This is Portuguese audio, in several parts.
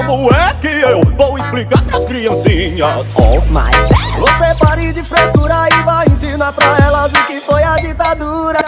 como é que eu vou explicar pras criancinhas? Oh my God. Você pare de frescura e vai ensinar pra elas o que foi a ditadura.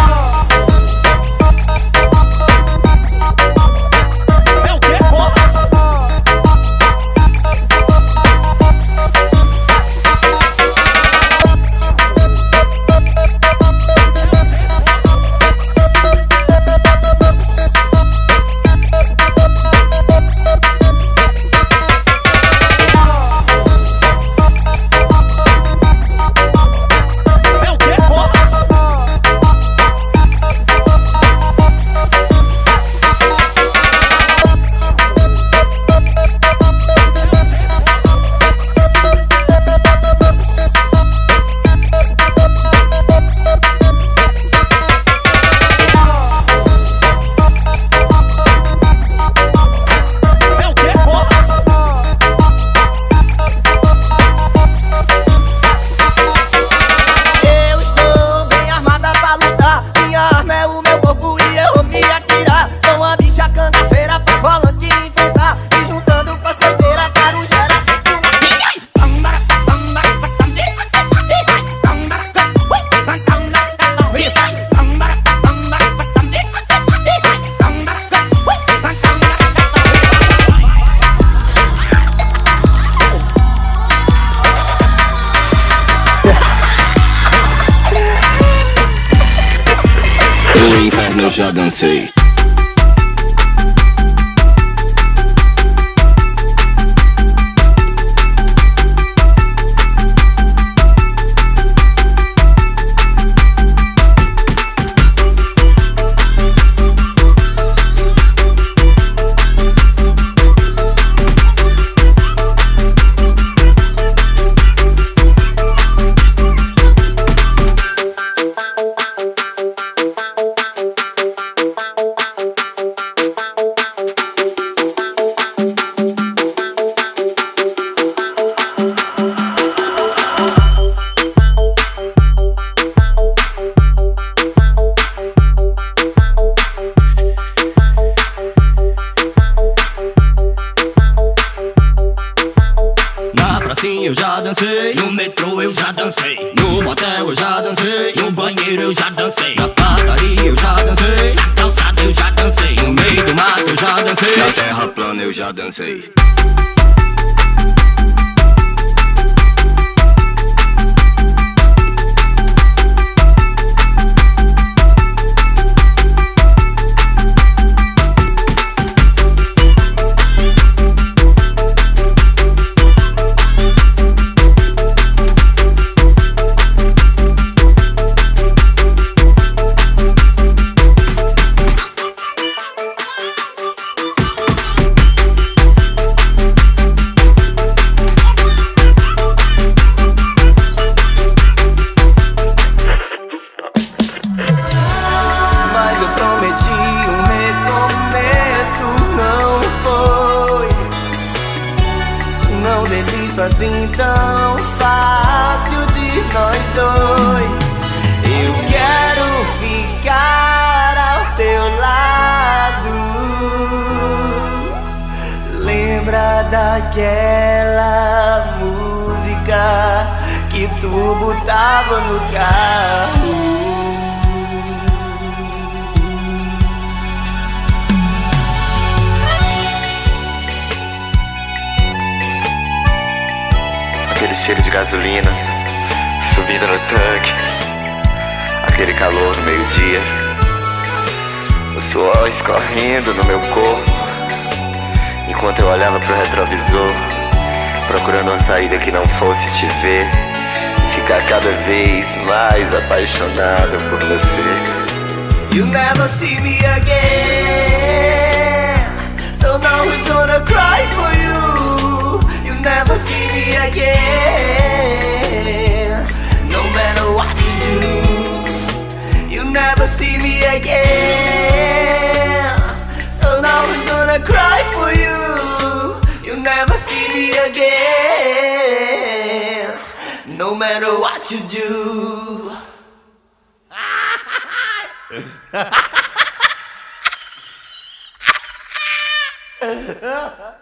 O inferno eu já dancei. Eu já dancei, No metrô eu já dancei. no motel eu já dancei, No banheiro eu já dancei. na padaria eu já dancei, Na calçada eu já dancei. no meio do mato eu já dancei, Na terra plana eu já dancei. assim tão fácil de nós dois. Eu quero ficar ao teu lado. Lembra daquela música que tu botava no carro? Aquele cheiro de gasolina subindo no tanque, aquele calor no meio-dia, o suor escorrendo no meu corpo, enquanto eu olhava pro retrovisor, procurando uma saída que não fosse te ver e ficar cada vez mais apaixonado por você. You never see me again, so now who's gonna cry for you? You never see me again, no matter what you do. You never see me again, so now who's gonna cry for you? You never see me again, no matter what you do. Ha ha ha!